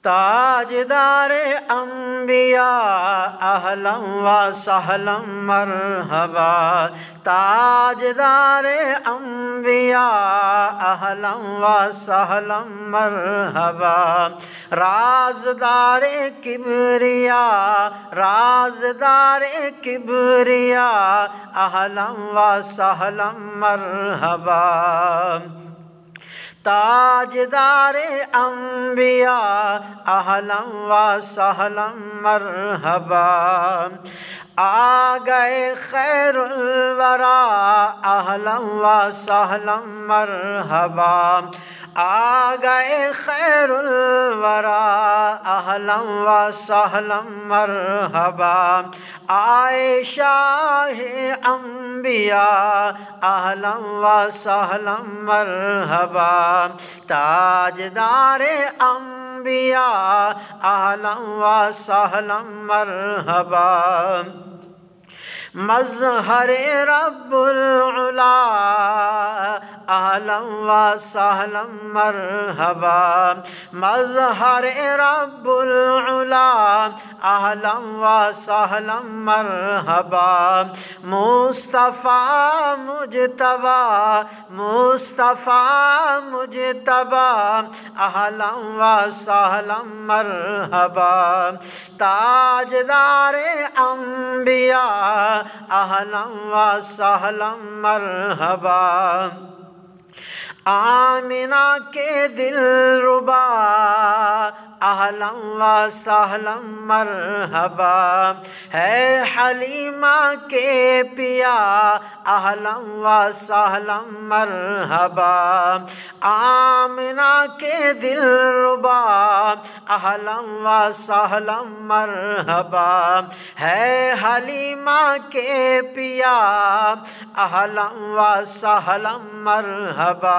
تاجدار انبیاء اہلا و سہلا مرحبا، تاجدار انبیاء اہلا و سہلا مرحبا، رازدار کبریا، رازدار کبریا اہلا و سہلا مرحبا، تاجدار انبیاء اہلا و سہلا مرحبا، آ گئے خیر الورا اہلا و سہلا مرحبا، آ گئے خیر الورا اہلا و سہلا مرحبا، آئے شاہ انبیاء اہلا و سہلا مرحبا، تاجدار انبیاء اہلا و سہلا مرحبا، مظہر رب العلا اہلا و سہلا مرحبا، مظہر رب العلا اہلا و سہلا مرحبا، مصطفیٰ مجتبی، مصطفیٰ مجتبی اہلا و سہلا مرحبا، تاجدار انبیاء اہلا و سہلا مرحبا، آمنہ کے دلربا اہلا و سہلا مرحبا، ہے حلیمہ کے پیا اہلا و سہلا مرحبا، آمنہ کے دلربا اہلا و سہلا مرحبا، ہے حلیمہ کے پیا اہلا و سہلا مرحبا،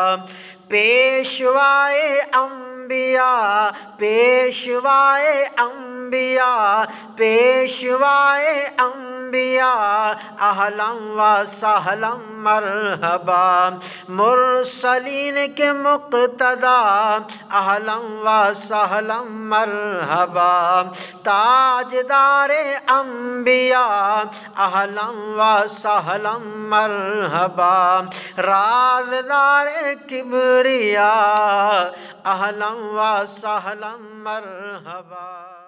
پیشوائے انبیاء، پیشوائے انبیاء، پیشوائے انبیاء اہلا و سہلا مرحبا، مرسلین کے مقتدی اہلا و سہلا مرحبا، تاجدار انبیاء اہلا و سہلا مرحبا، رازدار کبریا اہلا و سہلا مرحبا۔